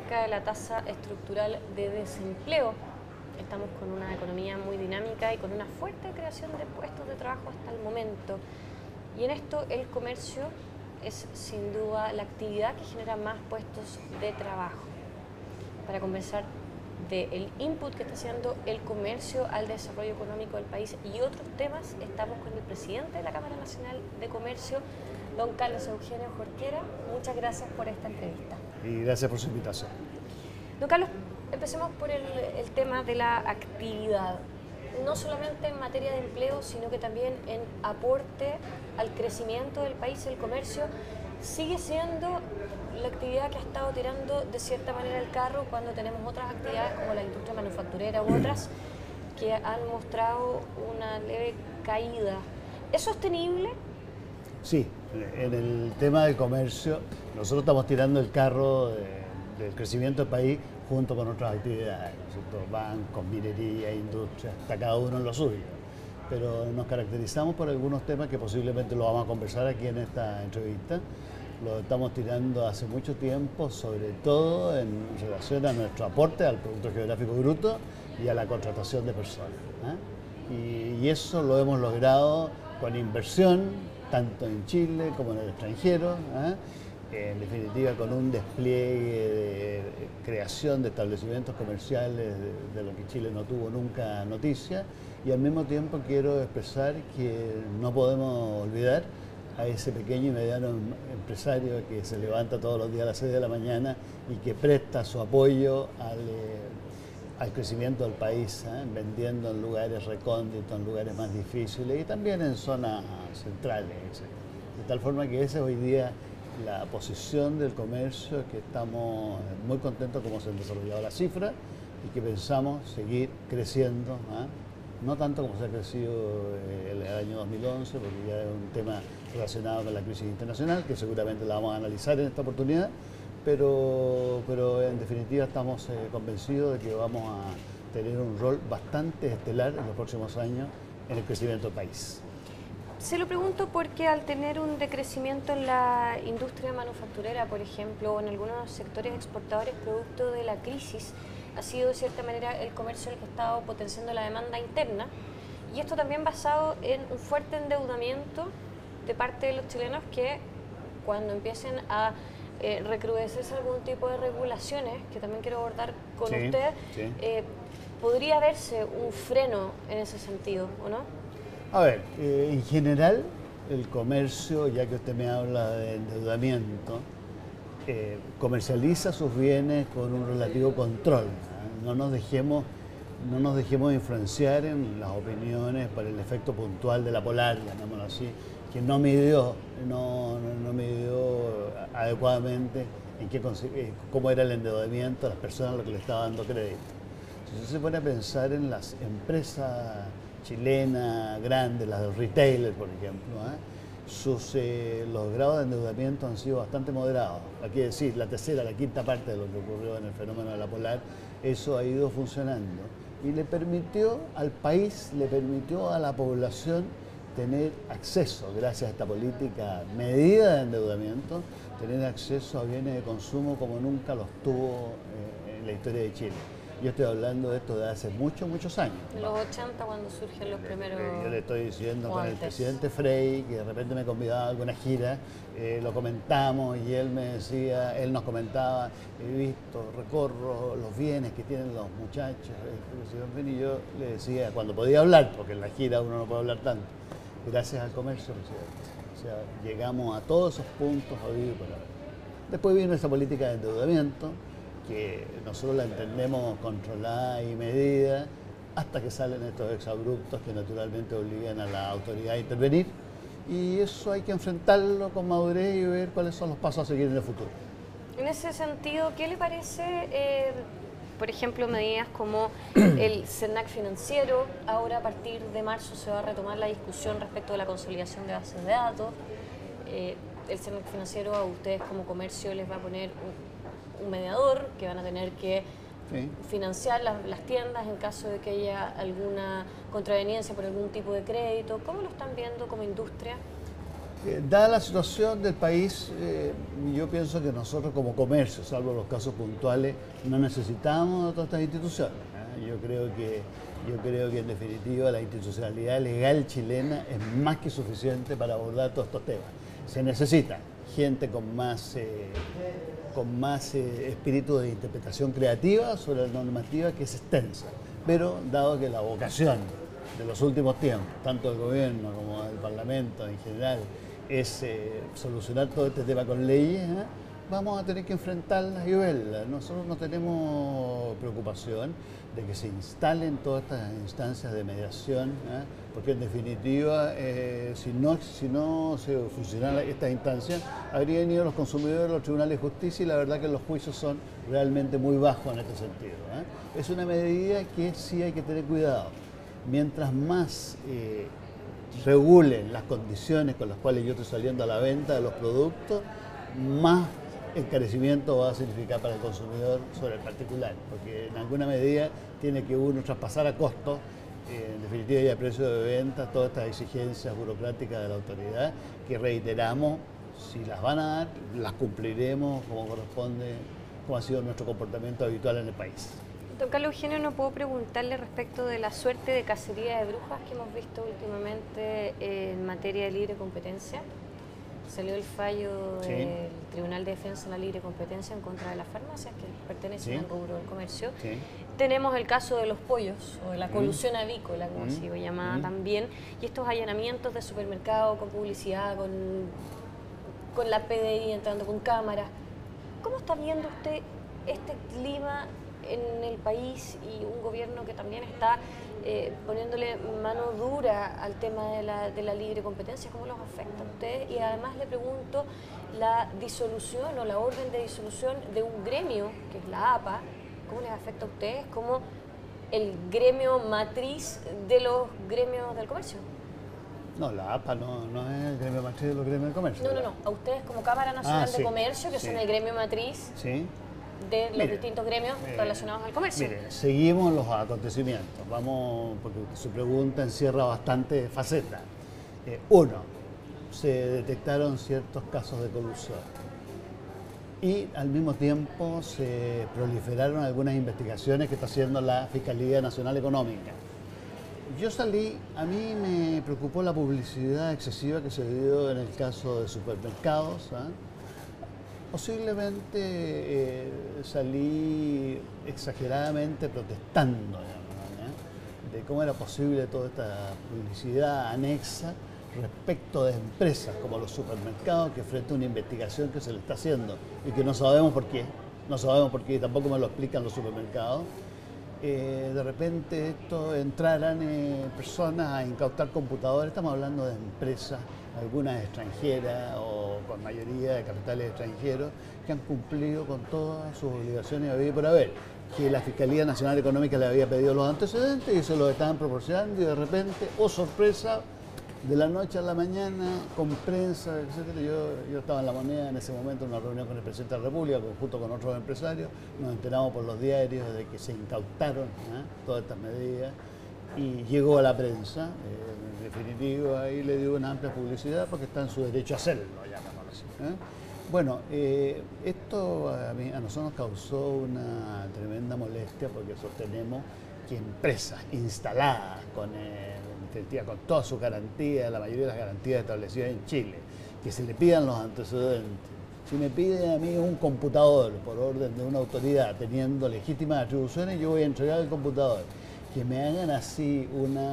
acerca de la tasa estructural de desempleo. Estamos con una economía muy dinámica y con una fuerte creación de puestos de trabajo hasta el momento. Y en esto el comercio es sin duda la actividad que genera más puestos de trabajo. Para conversar del input que está haciendo el comercio al desarrollo económico del país y otros temas, estamos con el presidente de la Cámara Nacional de Comercio, don Carlos Eugenio Jorquera. Muchas gracias por esta entrevista. Y gracias por su invitación. Don Carlos, empecemos por el tema de la actividad, no solamente en materia de empleo, sino que también en aporte al crecimiento del país. El comercio sigue siendo la actividad que ha estado tirando de cierta manera el carro cuando tenemos otras actividades como la industria manufacturera u otras que han mostrado una leve caída. ¿Es sostenible? Sí, en el tema del comercio nosotros estamos tirando el carro del crecimiento del país junto con otras actividades, ¿no es cierto? Bancos, minería, industria, está cada uno en lo suyo. Pero nos caracterizamos por algunos temas que posiblemente lo vamos a conversar aquí en esta entrevista. Lo estamos tirando hace mucho tiempo, sobre todo en relación a nuestro aporte al Producto Geográfico Bruto y a la contratación de personas, ¿eh? Y eso lo hemos logrado con inversión, tanto en Chile como en el extranjero, ¿eh? En definitiva con un despliegue de creación de establecimientos comerciales de lo que Chile no tuvo nunca noticia, y al mismo tiempo quiero expresar que no podemos olvidar a ese pequeño y mediano empresario que se levanta todos los días a las 6 de la mañana y que presta su apoyo al crecimiento del país, vendiendo en lugares recónditos, en lugares más difíciles y también en zonas centrales, etc. De tal forma que esa es hoy día la posición del comercio, que estamos muy contentos cómo se han desarrollado las cifras y que pensamos seguir creciendo, no tanto como se ha crecido el año 2011, porque ya es un tema relacionado con la crisis internacional, que seguramente la vamos a analizar en esta oportunidad, pero en definitiva estamos convencidos de que vamos a tener un rol bastante estelar en los próximos años en el crecimiento del país. Se lo pregunto porque al tener un decrecimiento en la industria manufacturera, por ejemplo, o en algunos sectores exportadores producto de la crisis, ha sido de cierta manera el comercio el que ha estado potenciando la demanda interna, y esto también basado en un fuerte endeudamiento de parte de los chilenos que cuando empiecen a recrudecerse algún tipo de regulaciones, que también quiero abordar con usted, podría verse un freno en ese sentido, ¿o no? A ver, en general el comercio, ya que usted me habla de endeudamiento, comercializa sus bienes con un relativo control. No nos dejemos influenciar en las opiniones por el efecto puntual de la Polar, llamémoslo así, que no midió adecuadamente cómo era el endeudamiento de las personas a las que le estaba dando crédito. Si usted se pone a pensar en las empresas chilenas grandes, las de retailer, por ejemplo, los grados de endeudamiento han sido bastante moderados. Aquí decir, la tercera, la quinta parte de lo que ocurrió en el fenómeno de la Polar, eso ha ido funcionando y le permitió al país, le permitió a la población tener acceso, gracias a esta política medida de endeudamiento, tener acceso a bienes de consumo como nunca los tuvo en la historia de Chile. Yo estoy hablando de esto de hace muchos años. En los 80, cuando surgen los primeros... Yo le estoy diciendo con el presidente Frey, que de repente me convidaba a alguna gira, lo comentamos y él me decía, él nos comentaba, he visto, recorro los bienes que tienen los muchachos, y yo le decía, cuando podía hablar, porque en la gira uno no puede hablar tanto, gracias al comercio, presidente. O sea, llegamos a todos esos puntos a vivir por ahora. Después vino esa política de endeudamiento, que nosotros la entendemos controlada y medida, hasta que salen estos exabruptos que naturalmente obligan a la autoridad a intervenir, y eso hay que enfrentarlo con madurez y ver cuáles son los pasos a seguir en el futuro. En ese sentido, ¿qué le parece, por ejemplo, medidas como el CERNAC financiero? Ahora a partir de marzo se va a retomar la discusión respecto de la consolidación de bases de datos. El CERNAC financiero a ustedes como comercio les va a poner un mediador que van a tener que financiar las tiendas en caso de que haya alguna contraveniencia por algún tipo de crédito. ¿Cómo lo están viendo como industria? Dada la situación del país, yo pienso que nosotros como comercio, salvo los casos puntuales, no necesitamos de todas estas instituciones. Yo creo que en definitiva la institucionalidad legal chilena es más que suficiente para abordar todos estos temas. Se necesita gente con más espíritu de interpretación creativa sobre la normativa que es extensa, pero dado que la vocación de los últimos tiempos, tanto del gobierno como del Parlamento en general, es solucionar todo este tema con leyes, vamos a tener que enfrentarlas y verlas. Nosotros no tenemos preocupación de que se instalen todas estas instancias de mediación, porque en definitiva, si no se funcionaran estas instancias, habrían ido los consumidores a los tribunales de justicia y la verdad que los juicios son realmente muy bajos en este sentido. Es una medida que sí hay que tener cuidado. Mientras más regulen las condiciones con las cuales yo estoy saliendo a la venta de los productos, más encarecimiento va a significar para el consumidor sobre el particular, porque en alguna medida tiene que uno traspasar a costo, en definitiva y a precio de venta, todas estas exigencias burocráticas de la autoridad, que reiteramos, si las van a dar, las cumpliremos como corresponde, como ha sido nuestro comportamiento habitual en el país. Don Carlos Eugenio, no puedo preguntarle respecto de la suerte de cacería de brujas que hemos visto últimamente en materia de libre competencia. Salió el fallo del Tribunal de Defensa de la Libre Competencia en contra de las farmacias que pertenecen al rubro del comercio. Tenemos el caso de los pollos o de la colusión avícola, como ha sido llamada también, y estos allanamientos de supermercados con publicidad, con la PDI entrando con cámaras. ¿Cómo está viendo usted este clima en el país y un gobierno que también está poniéndole mano dura al tema de la libre competencia? ¿Cómo los afecta a ustedes? Y además le pregunto, la disolución o la orden de disolución de un gremio, que es la APA, ¿cómo les afecta a ustedes como el gremio matriz de los gremios del comercio? No, la APA no es el gremio matriz de los gremios del comercio. No. A ustedes como Cámara Nacional de Comercio, que son el gremio matriz de los distintos gremios relacionados al comercio. Mire, seguimos los acontecimientos. Vamos, porque su pregunta encierra bastante facetas. Uno, se detectaron ciertos casos de colusión y al mismo tiempo se proliferaron algunas investigaciones que está haciendo la Fiscalía Nacional Económica. Yo salí, a mí me preocupó la publicidad excesiva que se dio en el caso de supermercados. Posiblemente salí exageradamente protestando, de cómo era posible toda esta publicidad anexa respecto de empresas como los supermercados, que frente a una investigación que se le está haciendo y que no sabemos por qué, y tampoco me lo explican los supermercados, de repente entraran personas a incautar computadores. Estamos hablando de empresas, algunas extranjeras o con mayoría de capitales extranjeros, que han cumplido con todas sus obligaciones habidas y por haber, que la Fiscalía Nacional Económica le había pedido los antecedentes y se los estaban proporcionando, y de repente, oh sorpresa, de la noche a la mañana, con prensa, etc. Yo estaba en La Moneda en ese momento en una reunión con el presidente de la República, junto con otros empresarios, nos enteramos por los diarios de que se incautaron todas estas medidas y llegó a la prensa. En definitivo, ahí le dio una amplia publicidad porque está en su derecho a hacerlo, llamémoslo así. Bueno, esto a nosotros nos causó una tremenda molestia porque sostenemos que empresas instaladas con todas sus garantías, la mayoría de las garantías establecidas en Chile, que se le pidan los antecedentes. Si me piden a mí un computador por orden de una autoridad teniendo legítimas atribuciones, yo voy a entregar el computador. Que me hagan así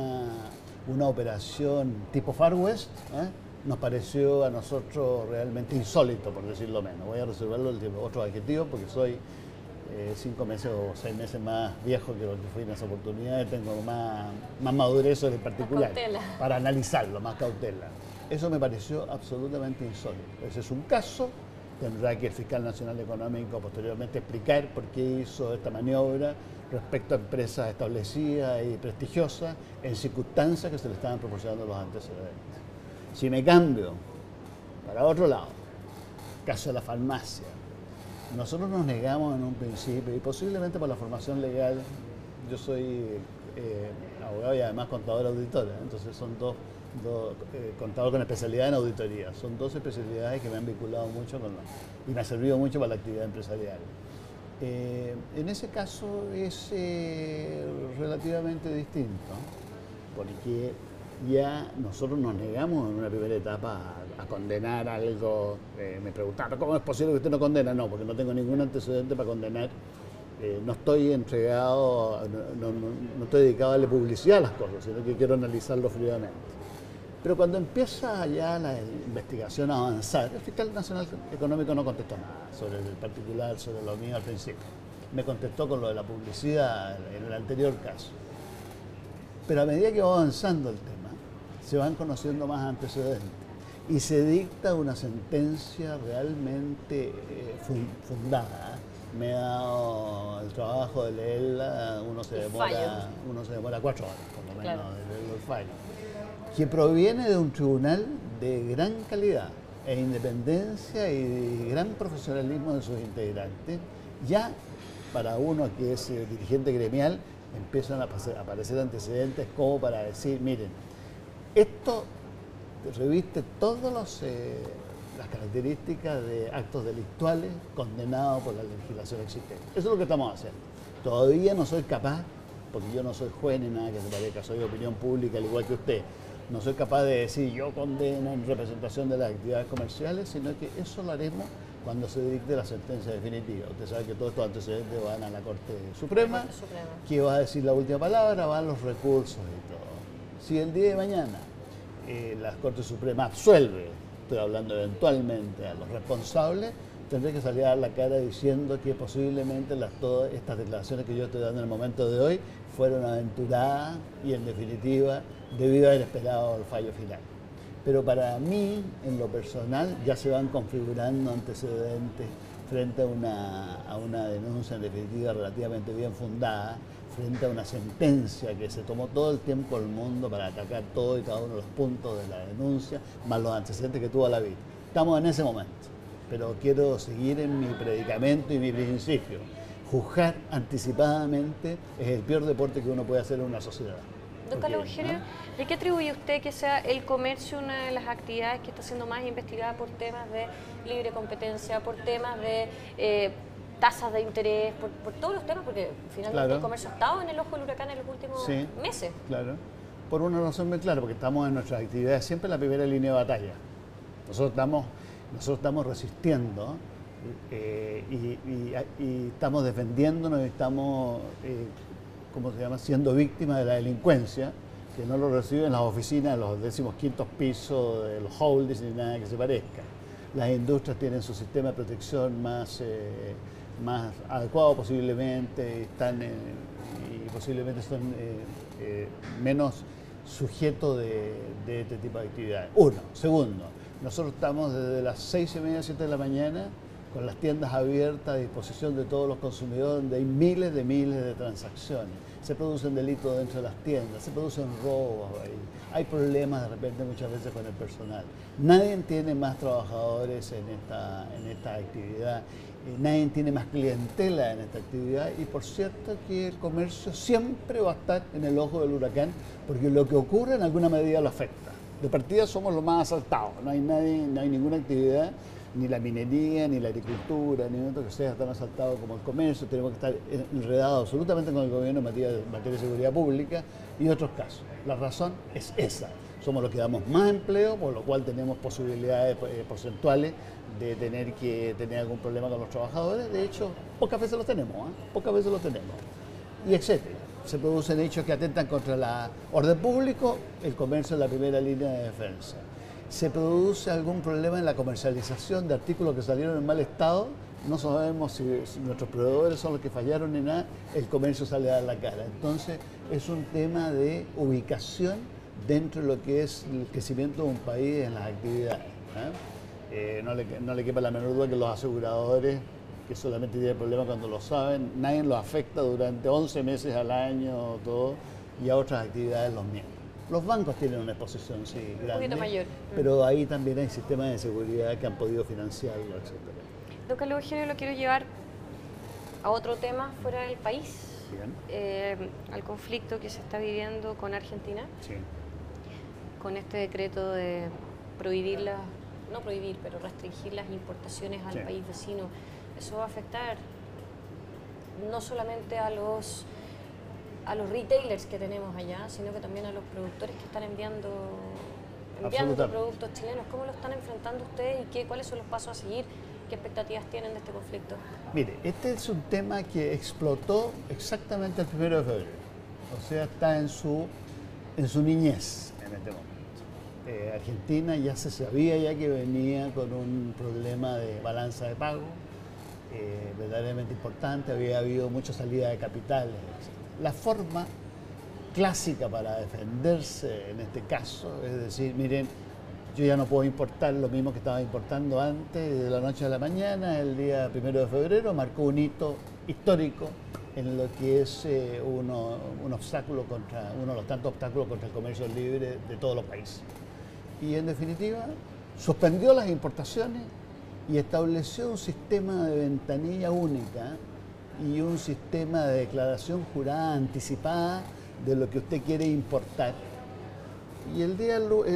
una operación tipo Far West, nos pareció a nosotros realmente insólito, por decirlo menos. Voy a reservarlo el otro adjetivo porque soy 5 meses o 6 meses más viejo que lo que fui en esa oportunidad, y tengo más madurez en particular para analizarlo, más cautela. Eso me pareció absolutamente insólito. Ese es un caso, tendrá que el fiscal nacional económico posteriormente explicar por qué hizo esta maniobra respecto a empresas establecidas y prestigiosas en circunstancias que se le estaban proporcionando los antecedentes. Si me cambio para otro lado, caso de la farmacia, nosotros nos negamos en un principio, y posiblemente por la formación legal, yo soy abogado y además contador auditor, entonces son dos contador con especialidad en auditoría. Son dos especialidades que me han vinculado mucho y me ha servido mucho para la actividad empresarial. En ese caso es relativamente distinto, porque ya nosotros nos negamos en una primera etapa a condenar algo. Me preguntaron, ¿cómo es posible que usted no condena? No, porque no tengo ningún antecedente para condenar. No estoy entregado, no estoy dedicado a darle publicidad a las cosas, sino que quiero analizarlo fríamente. Pero cuando empieza ya la investigación a avanzar, el fiscal nacional económico no contestó nada sobre el particular, sobre lo mío al principio. Me contestó con lo de la publicidad en el anterior caso. Pero a medida que va avanzando el tema, se van conociendo más antecedentes y se dicta una sentencia realmente fundada. Me ha dado el trabajo de leerla, uno se demora 4 horas, por lo menos, de leer el fallo, que proviene de un tribunal de gran calidad e independencia y de gran profesionalismo de sus integrantes. Ya para uno que es dirigente gremial empiezan a aparecer antecedentes como para decir, miren, esto reviste todas las características de actos delictuales condenados por la legislación existente. Eso es lo que estamos haciendo. Todavía no soy capaz, porque yo no soy juez ni nada que se parezca, soy de opinión pública al igual que usted. No soy capaz de decir yo condeno en representación de las actividades comerciales, sino que eso lo haremos cuando se dicte la sentencia definitiva. Usted sabe que todos estos antecedentes van a la Corte Suprema, que va a decir la última palabra, van los recursos y todo. Si el día de mañana la Corte Suprema absuelve, estoy hablando eventualmente, a los responsables, tendré que salir a dar la cara diciendo que posiblemente todas estas declaraciones que yo estoy dando en el momento de hoy fueron aventuradas y en definitiva debido a haber esperado el fallo final. Pero para mí, en lo personal, ya se van configurando antecedentes frente a una denuncia en definitiva relativamente bien fundada, frente a una sentencia que se tomó todo el tiempo del mundo para atacar todo y cada uno de los puntos de la denuncia, más los antecedentes que tuvo la víctima. Estamos en ese momento, pero quiero seguir en mi predicamento y mi principio. Juzgar anticipadamente es el peor deporte que uno puede hacer en una sociedad. Don Carlos Eugenio, ¿de qué atribuye usted que sea el comercio una de las actividades que está siendo más investigada por temas de libre competencia, por temas de tasas de interés, por todos los temas? Porque finalmente el comercio ha estado en el ojo del huracán en los últimos meses. Claro, por una razón muy clara, porque estamos en nuestras actividades siempre en la primera línea de batalla. Nosotros estamos resistiendo y estamos defendiéndonos y estamos siendo víctimas de la delincuencia, que no lo reciben las oficinas, los 15º pisos de los holdings ni nada que se parezca. Las industrias tienen su sistema de protección más adecuado posiblemente, y posiblemente son menos sujetos de este tipo de actividades. Uno. Segundo, nosotros estamos desde las 6:30, 7 de la mañana con las tiendas abiertas a disposición de todos los consumidores, donde hay miles de transacciones. Se producen delitos dentro de las tiendas, se producen robos, hay problemas de repente muchas veces con el personal. Nadie tiene más trabajadores en esta actividad, nadie tiene más clientela en esta actividad y por cierto que el comercio siempre va a estar en el ojo del huracán porque lo que ocurre en alguna medida lo afecta. De partida somos los más asaltados, no hay ninguna actividad, ni la minería, ni la agricultura, ni otro que sea tan asaltado como el comercio. Tenemos que estar enredados absolutamente con el gobierno en materia de seguridad pública y otros casos. La razón es esa. Somos los que damos más empleo, por lo cual tenemos posibilidades porcentuales de tener algún problema con los trabajadores. De hecho, pocas veces los tenemos, y etcétera. Se producen hechos que atentan contra la orden pública, el comercio es la primera línea de defensa. Se produce algún problema en la comercialización de artículos que salieron en mal estado, no sabemos si nuestros proveedores son los que fallaron ni nada, el comercio sale a dar la cara. Entonces es un tema de ubicación dentro de lo que es el crecimiento de un país en las actividades. No le quepa la menor duda que los aseguradores, que solamente tienen problemas cuando lo saben, nadie los afecta durante 11 meses al año todo, y a otras actividades los miembros. Los bancos tienen una exposición, sí, grande, un poquito mayor, pero ahí también hay sistemas de seguridad que han podido financiarlo, etc. Don Carlos Eugenio, lo quiero llevar a otro tema fuera del país, al conflicto que se está viviendo con Argentina. Sí. con este decreto de prohibir no prohibir, pero restringir las importaciones al país vecino, eso va a afectar no solamente a los retailers que tenemos allá, sino que también a los productores que están enviando productos chilenos. ¿Cómo lo están enfrentando ustedes y cuáles son los pasos a seguir? ¿Qué expectativas tienen de este conflicto? Mire, este es un tema que explotó exactamente el 1 de febrero. O sea, está en su niñez en este momento. Argentina ya se sabía ya que venía con un problema de balanza de pago verdaderamente importante, había habido mucha salida de capitales, etc. La forma clásica para defenderse en este caso es decir, miren, yo ya no puedo importar lo mismo que estaba importando antes, de la noche a la mañana, el día 1 de febrero marcó un hito histórico en lo que es un obstáculo uno de los tantos obstáculos contra el comercio libre de todos los países. Y en definitiva, suspendió las importaciones y estableció un sistema de ventanilla única y un sistema de declaración jurada anticipada de lo que usted quiere importar. Y el día 1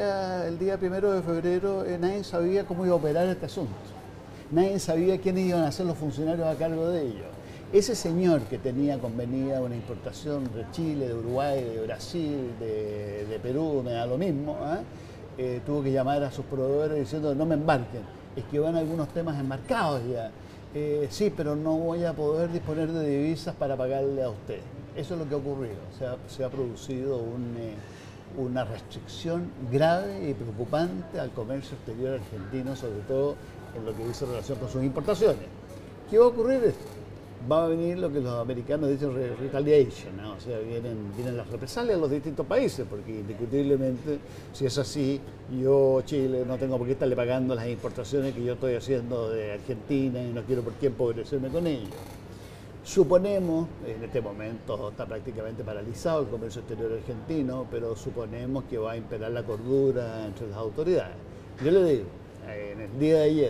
de febrero nadie sabía cómo iba a operar este asunto. Nadie sabía quiénes iban a ser los funcionarios a cargo de ello. Ese señor que tenía convenida una importación de Chile, de Uruguay, de Brasil, de Perú, me da lo mismo, tuvo que llamar a sus proveedores diciendo no me embarquen, es que van algunos temas embarcados ya. Sí, pero no voy a poder disponer de divisas para pagarle a usted. Eso es lo que ha ocurrido. O sea, se ha producido una restricción grave y preocupante al comercio exterior argentino, sobre todo en lo que dice relación con sus importaciones. ¿Qué va a ocurrir esto? Va a venir lo que los americanos dicen retaliation, ¿no? O sea, vienen las represalias a los distintos países, porque indiscutiblemente, si es así, yo, Chile, no tengo por qué estarle pagando las importaciones que yo estoy haciendo de Argentina y no quiero por qué empobrecerme con ello. Suponemos, en este momento está prácticamente paralizado el comercio exterior argentino, pero suponemos que va a imperar la cordura entre las autoridades. Yo le digo, en el día de ayer,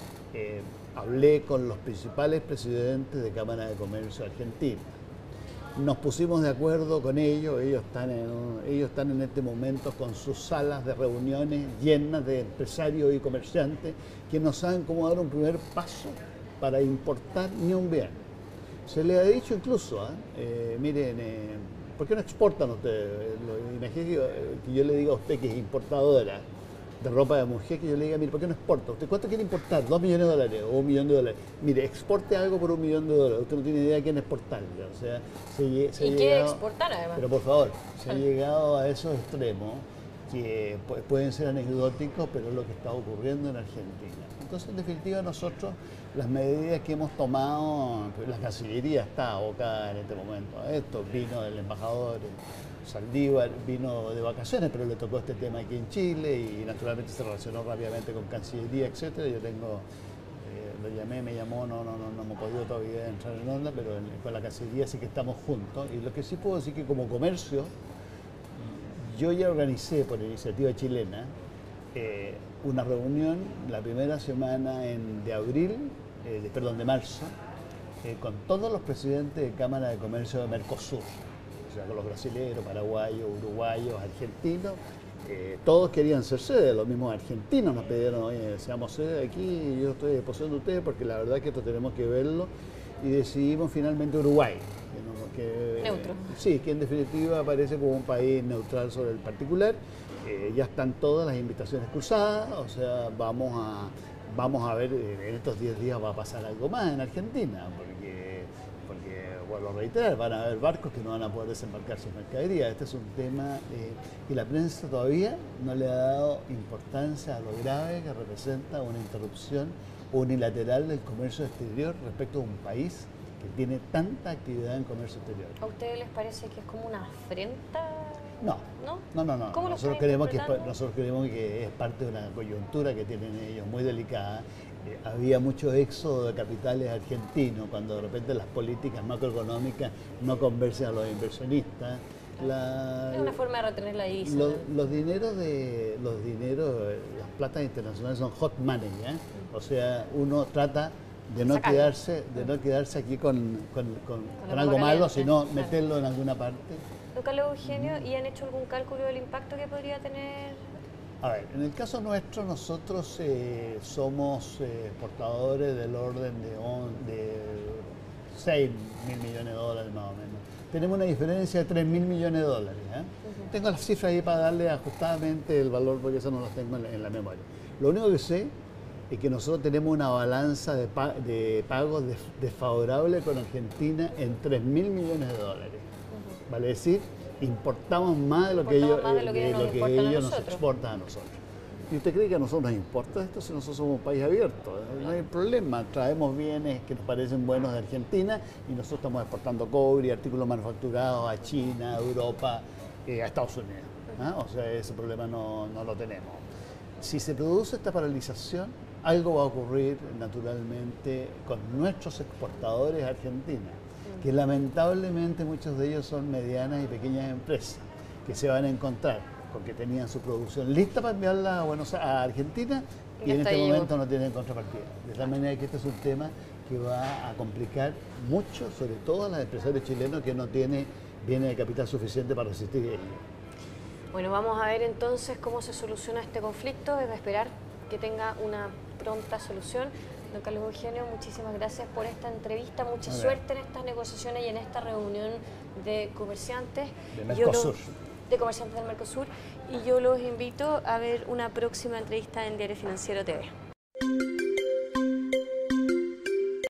hablé con los principales presidentes de Cámara de Comercio Argentina. Nos pusimos de acuerdo con ellos, ellos están en este momento con sus salas de reuniones llenas de empresarios y comerciantes que no saben cómo dar un primer paso para importar ni un bien. Se les ha dicho incluso, miren, ¿por qué no exportan ustedes? Imagínense que yo le diga a usted que es importadora de ropa de mujer, que yo le diga, mire, ¿por qué no exporta? ¿Usted cuánto quiere importar? $2 millones o $1 millón. Mire, exporte algo por $1 millón. Usted no tiene idea de quién exportarle. O sea, y quiere exportar además. Pero por favor, se ha llegado a esos extremos que pueden ser anecdóticos, pero es lo que está ocurriendo en Argentina. Entonces, en definitiva, nosotros, las medidas que hemos tomado, la Cancillería está abocada en este momento a esto. Vino el embajador Saldívar, vino de vacaciones, pero le tocó este tema aquí en Chile y naturalmente se relacionó rápidamente con Cancillería, etcétera. Yo tengo, lo llamé, me llamó, no hemos podido todavía entrar en onda, pero con la Cancillería sí que estamos juntos. Y lo que sí puedo decir que como comercio, yo ya organicé por iniciativa chilena una reunión la primera semana de marzo, con todos los presidentes de Cámara de Comercio de Mercosur, o sea, con los brasileños, paraguayos, uruguayos, argentinos. Todos querían ser sede, los mismos argentinos nos pidieron, oye, seamos sede aquí, yo estoy depositando ustedes porque la verdad es que esto tenemos que verlo, y decidimos finalmente Uruguay. Neutro. Sí, que en definitiva aparece como un país neutral sobre el particular. Ya están todas las invitaciones cruzadas, o sea, vamos a ver, en estos 10 días va a pasar algo más en Argentina, porque vuelvo a reiterar, van a haber barcos que no van a poder desembarcar sus mercaderías. Este es un tema que la prensa todavía no le ha dado importancia a lo grave que representa una interrupción unilateral del comercio exterior respecto a un país que tiene tanta actividad en comercio exterior. ¿A ustedes les parece que es como una afrenta? No. ¿Cómo nosotros creemos que es parte de una coyuntura que tienen ellos muy delicada. Había mucho éxodo de capitales argentinos cuando de repente las políticas macroeconómicas no conversan a los inversionistas. Es una forma de retener la divisa. Los dineros, las platas internacionales son hot money, O sea, uno trata de no quedarse aquí con algo malo, sino meterlo en alguna parte. Don Carlos Eugenio, ¿y han hecho algún cálculo del impacto que podría tener? A ver, en el caso nuestro, nosotros somos exportadores del orden de 6 mil millones de dólares más o menos. Tenemos una diferencia de 3 mil millones de dólares. Tengo las cifras ahí para darle ajustadamente el valor, porque eso no las tengo en la memoria. Lo único que sé es que nosotros tenemos una balanza de pagos desfavorable con Argentina en 3 mil millones de dólares. Vale decir, importamos más de lo que ellos nos exportan a nosotros. ¿Y usted cree que a nosotros nos importa esto si nosotros somos un país abierto? No hay problema, traemos bienes que nos parecen buenos de Argentina y nosotros estamos exportando cobre y artículos manufacturados a China, a Europa, a Estados Unidos. O sea, ese problema no lo tenemos. Si se produce esta paralización, algo va a ocurrir naturalmente con nuestros exportadores a Argentina, que lamentablemente muchos de ellos son medianas y pequeñas empresas que se van a encontrar con que tenían su producción lista para enviarla a Argentina y en este momento no tienen contrapartida. De tal manera que este es un tema que va a complicar mucho, sobre todo a los empresarios chilenos que no tienen bienes de capital suficiente para resistir ello. Bueno, vamos a ver entonces cómo se soluciona este conflicto, es de esperar que tenga una pronta solución. Don Carlos Eugenio, muchísimas gracias por esta entrevista, mucha suerte en estas negociaciones y en esta reunión de comerciantes. De Mercosur. De comerciantes del Mercosur, y yo los invito a ver una próxima entrevista en Diario Financiero TV.